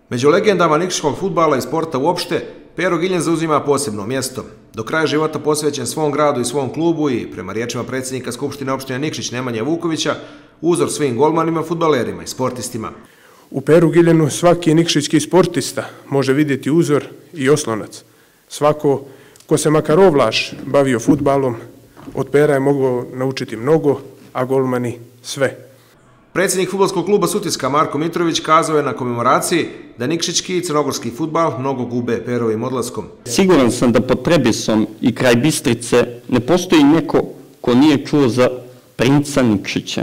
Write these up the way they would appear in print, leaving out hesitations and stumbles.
Među legendama nikšićkog fudbala i sporta uopšte, Pero Giljen zauzima posebno mjesto. Do kraja života posvećen svom gradu i svom klubu i, prema riječima predsjednika Skupštine opštine Nikšić Nemanje Vukovića, uzor svim golmanima, fudbalerima i sportistima. U Peru Giljenu svaki nikšićki sportista može vidjeti uzor i oslonac. Svako ko se makar ovlaš bavio fudbalom, od Pera je mogao naučiti mnogo, a golmani sve. Predsjednik fudbalskog kluba Sutjeska Marko Mitrović kazao je na komemoraciji da nikšićki i crnogorski fudbal mnogo gube Perovim odlaskom. Siguran sam da pod Trebisom i kraj Bistrice ne postoji neko ko nije čuo za princa Nikšića.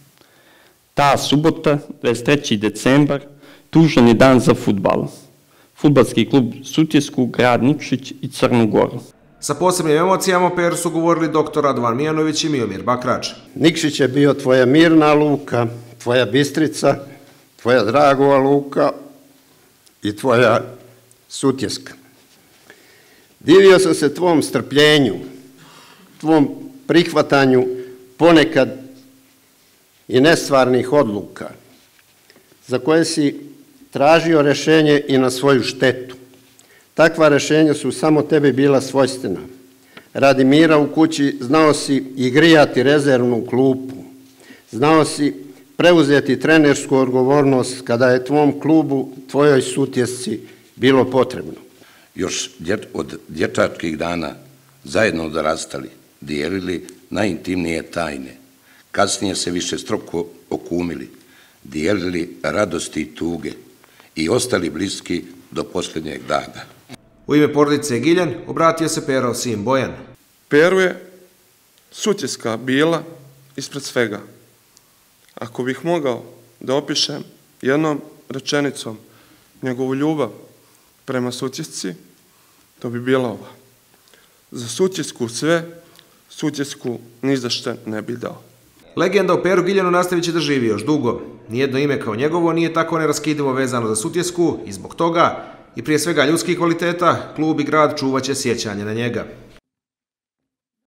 Ta subota, 23. decembar, tužan je dan za fudbal. Fudbalski klub Sutjesku, grad Nikšić i Crnu Goru. Sa posebnim emocijama o Peru su govorili dr. Radovan Mijanović i Miomir Bakrač. Nikšić je bio tvoja mirna luka, tvoja Bistrica, tvoja Dragova luka i tvoja Sutjeska. Divio sam se tvom strpljenju, tvom prihvatanju ponekad i nestvarnih odluka, za koje si tražio rješenje i na svoju štetu. Takva rješenja su samo tebi bila svojstvena. Radi mira u kući znao si i grijati rezervnu klupu. Znao si preuzeti trenersku odgovornost kada je tvom klubu, tvojoj Sutjesci, bilo potrebno. Još od dječačkih dana zajedno odrastali, dijelili najintimnije tajne. Kasnije se više stroko okumili, dijelili radosti i tuge i ostali bliski do posljednjeg dana. U ime porodice Giljen obratio se Perov sin Bojan. Peru je Sutjeska bila ispred svega. Ako bih mogao da opišem jednom rečenicom njegovu ljubav prema Sutjesci, to bi bila ova. Za Sutjesku sve, Sutjesku ni za što ne bi dao. Legenda o Peru Giljenu nastavit će da živi još dugo. Nijedno ime kao njegovo nije tako neraskidivo vezano za Sutjesku i zbog toga, i prije svega ljudskih kvaliteta, klub i grad čuvaće sjećanje na njega.